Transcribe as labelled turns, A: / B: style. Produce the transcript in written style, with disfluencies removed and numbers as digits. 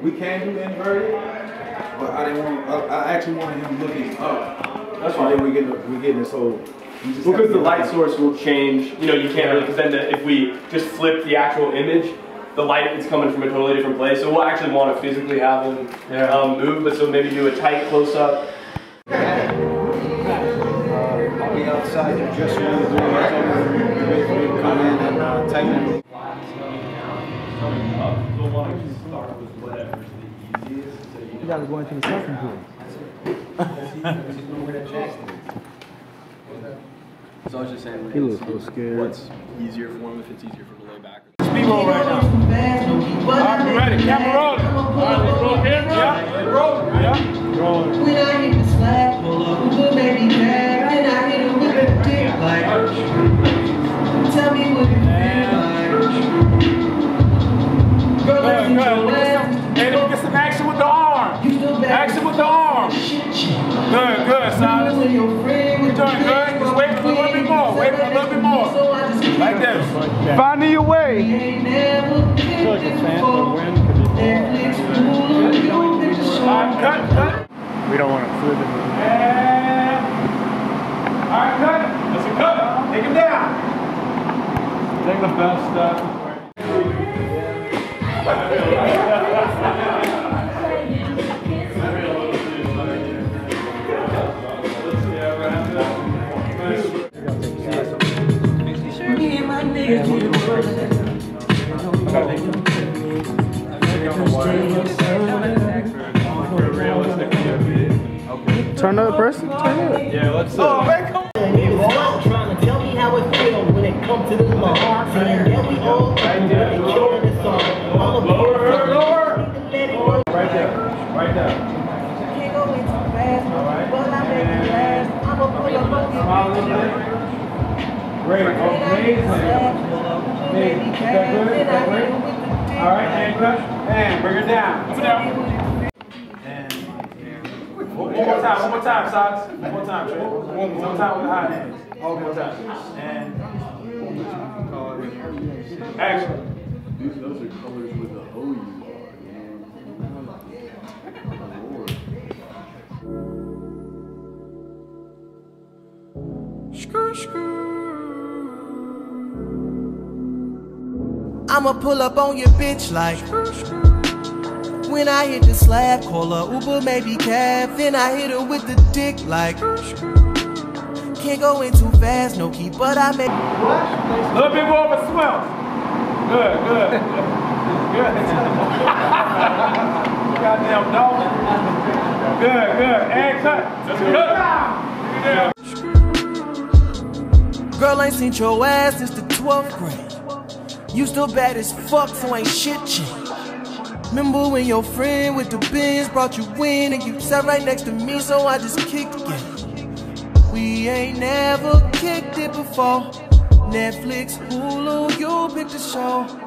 A: We can do inverted, but I didn't want. I actually wanted him looking up. That's why we getting this whole.
B: Because the light source will change. You know, you can't really, because then if we just flip the actual image, the light is coming from a totally different place. So we'll actually want to physically have him move, but so maybe do a tight close-up.
C: I'll be outside just when you're doing it. Wait for you to come in and tighten it.
B: You'll want to start with whatever's the easiest.
C: You gotta go into the second pool.
B: So I was just saying,
C: He looks so scared.
B: what's easier for him if it's easier for him to lay back.
A: Speedball right now. Alright, we ready. Camera rolling. Alright, let's roll camera. Yeah, rolling. Yeah. Rolling.
D: When I hit the slack, pull up, baby back, then I hit him with a dick like. Tell me what you feel like. Girl, let's
A: Good. Hey, let me get some action with the arm. Action with the arm. Good, Silas. You're doing good. Just wait for a little bit more. Wait for a little bit more. Like this.
C: Finding your way.
A: Cut.
C: We don't want to flip it.
A: Alright, cut. That's a cut. Take him down.
C: Take the best stuff.
D: Me and my niggas
C: Turn up, person. Turn up.
A: Yeah, let's see.
D: trying to tell me how it feels when it comes to this mom. Saying that we all killing this song.
A: Lower. Right there.
D: Can't go way too fast, but I make it last. I'm a pull up on you.
A: Smile a little bit. Great. Amazing. Is that good? All right, and cut. And bring her down. Come down. And one more time, Silas. One more time, Trey. One more time with the high hands. One more time. And action.
E: Those are colors with the O you
D: I'ma pull up on your bitch like. When I hit the slab, call her Uber, maybe cab. Then I hit her with the dick like. Can't go in too fast, no key, but I make.
A: A little bit more of a swell. Good. Goddamn dog. Good. And cut. That's good.
D: Girl, ain't seen your ass since the 12th grade. You still bad as fuck, so ain't shit changed. Remember when your friend with the Benz brought you in and you sat right next to me, so I just kicked it. We ain't never kicked it before. Netflix, Hulu, you picked the show.